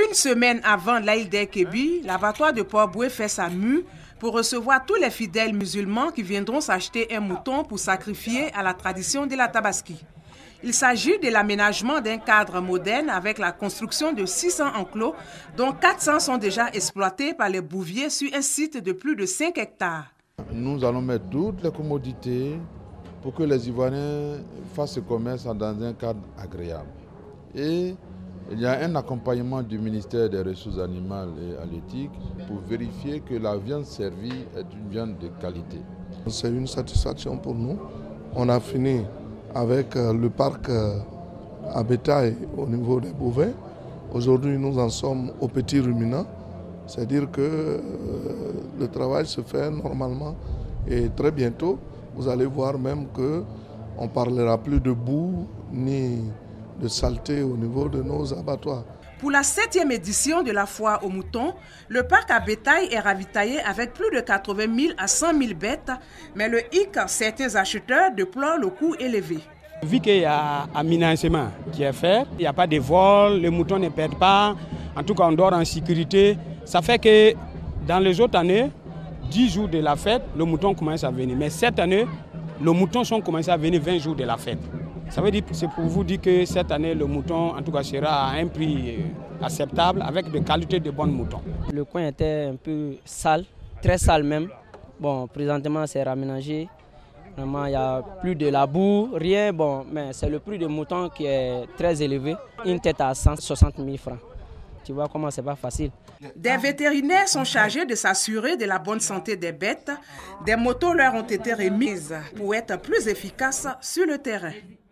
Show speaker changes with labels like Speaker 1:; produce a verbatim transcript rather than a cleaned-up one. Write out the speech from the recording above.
Speaker 1: Une semaine avant l'Aïd el-Kébir, l'abattoir de Port-Bouët fait sa mue pour recevoir tous les fidèles musulmans qui viendront s'acheter un mouton pour sacrifier à la tradition de la Tabaski. Il s'agit de l'aménagement d'un cadre moderne avec la construction de six cents enclos, dont quatre cents sont déjà exploités par les bouviers sur un site de plus de cinq hectares.
Speaker 2: Nous allons mettre toutes les commodités pour que les Ivoiriens fassent ce commerce dans un cadre agréable. Et il y a un accompagnement du ministère des Ressources animales et halieutiques pour vérifier que la viande servie est une viande de qualité.
Speaker 3: C'est une satisfaction pour nous. On a fini avec le parc à bétail au niveau des bovins. Aujourd'hui, nous en sommes aux petits ruminants. C'est-à-dire que le travail se fait normalement et très bientôt, vous allez voir même qu'on ne parlera plus de boue ni de saleté au niveau de nos abattoirs.
Speaker 1: Pour la septième édition de la foire aux moutons, le parc à bétail est ravitaillé avec plus de quatre-vingt mille à cent mille bêtes, mais le hic, certains acheteurs déplorent le coût élevé.
Speaker 4: Vu qu'il y a un aménagement qui est fait, il n'y a pas de vol, les moutons ne perdent pas, en tout cas on dort en sécurité. Ça fait que dans les autres années, dix jours de la fête, le mouton commence à venir. Mais cette année, les moutons sont commencés à venir vingt jours de la fête. Ça veut dire, c'est pour vous dire que cette année, le mouton, en tout cas, sera à un prix acceptable avec de qualité de bons moutons.
Speaker 5: Le coin était un peu sale, très sale même. Bon, présentement, c'est raménagé. Vraiment, il n'y a plus de la boue, rien. Bon, mais c'est le prix du mouton qui est très élevé. Une tête à cent soixante mille francs. Tu vois comment c'est pas facile.
Speaker 1: Des vétérinaires sont chargés de s'assurer de la bonne santé des bêtes. Des motos leur ont été remises pour être plus efficaces sur le terrain.